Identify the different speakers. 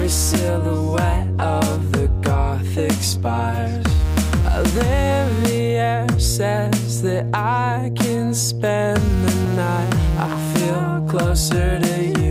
Speaker 1: every silhouette of the Gothic spires. Olivia says that I can spend the night. I feel closer to you